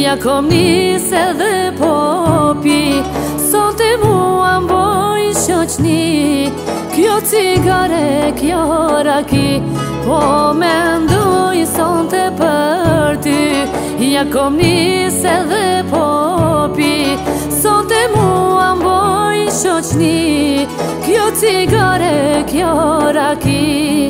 Ja kom nise dhe popi, sonte mua mboj shoqni. Kjo cigare, kjo raki, po mendoj sonte për ty. Ja kom nise dhe popi, sonte mua mboj shoqni. Kjo cigare, kjo raki.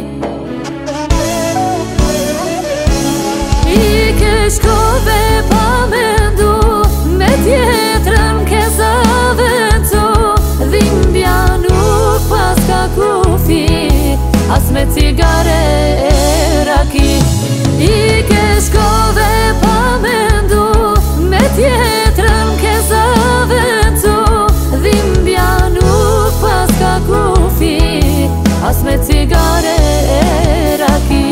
Shkove pa mendu, me Tjetren ke Zavendsu. Dhimbja nuk pas ka kufi, as me cigare e raki. Ike shkove pa mendu, me Tjetren ke Zavendsu. Dhimbja nuk pas ka kufi, as me cigare e raki.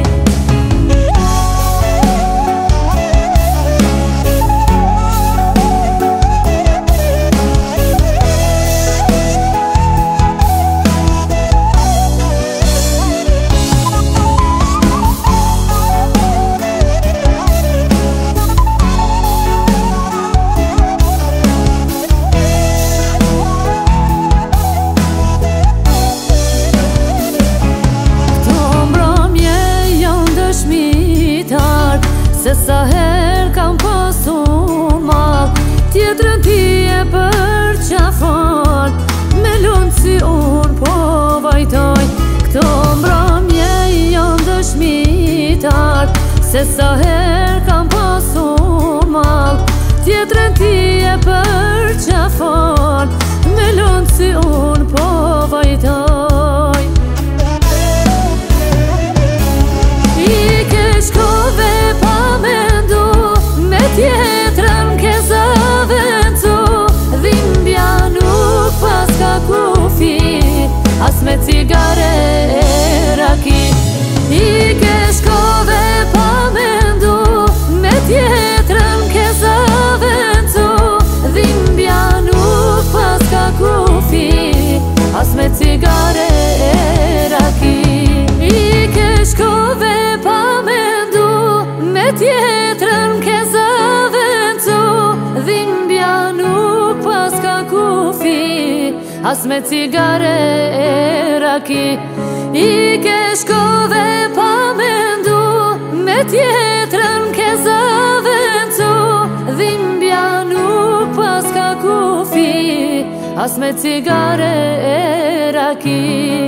Se sa her kam pasu mal, Tjetren ti e për qafon. Me lunë si unë po vajtoj, këto mbrëmje janë dëshmitar. Se sa her kam pasu mal, Tjetren ti e për qafon. Me lunë si unë po vajtoj. Ike shkove pa mendu, me Tjetren ke Zavendsu. Dhimbja nuk pas ka kufi, as me cigare e raki. Ike shkove pa mendu, me Tjetren ke Zavendsu. Dhimbja nuk pas ka kufi, as me cigare e raki. Ike shkove pa mendu, me Tjetren ke Zavendsu. Dhimbja nuk pas ka kufi, as me cigare e raki. Ike shkove pa mendu, me Tjetren ke Zavendsu. Dhimbja nuk pas ka kufi, as me cigare e raki.